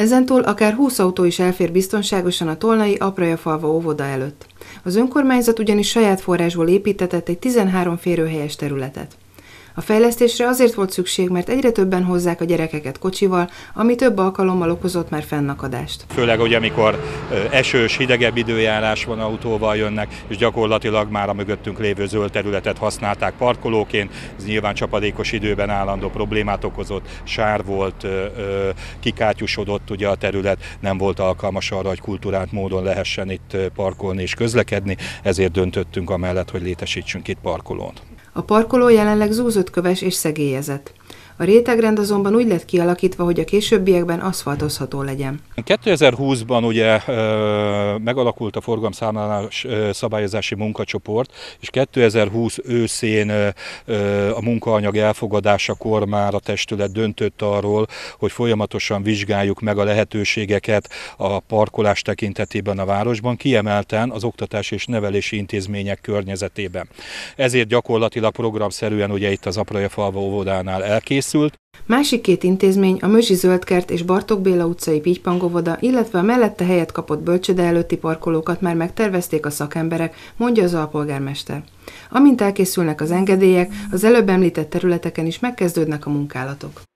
Ezentúl akár 20 autó is elfér biztonságosan a tolnai Apraja-falva óvoda előtt. Az önkormányzat ugyanis saját forrásból építetett egy 13 férőhelyes területet. A fejlesztésre azért volt szükség, mert egyre többen hozzák a gyerekeket kocsival, ami több alkalommal okozott már fennakadást. Főleg, hogy amikor esős, hidegebb időjárás van, autóval jönnek, és gyakorlatilag már a mögöttünk lévő zöld területet használták parkolóként. Ez nyilván csapadékos időben állandó problémát okozott, sár volt, kikátyusodott ugye a terület, nem volt alkalmas arra, hogy kulturált módon lehessen itt parkolni és közlekedni, ezért döntöttünk amellett, hogy létesítsünk itt parkolót. A parkoló jelenleg zúzöttköves és szegélyezett. A rétegrend azonban úgy lett kialakítva, hogy a későbbiekben aszfaltozható legyen. 2020-ban ugye megalakult a forgalomszámlálás szabályozási munkacsoport, és 2020 őszén a munkaanyag elfogadásakor már a testület döntött arról, hogy folyamatosan vizsgáljuk meg a lehetőségeket a parkolás tekintetében a városban, kiemelten az oktatási és nevelési intézmények környezetében. Ezért gyakorlatilag programszerűen ugye itt az Apraja-falva óvodánál elkészült. Másik két intézmény, a Mözsi Zöldkert és Bartók Béla utcai Pitypang óvoda, illetve a mellette helyet kapott bölcsőde előtti parkolókat már megtervezték a szakemberek, mondja az alpolgármester. Amint elkészülnek az engedélyek, az előbb említett területeken is megkezdődnek a munkálatok.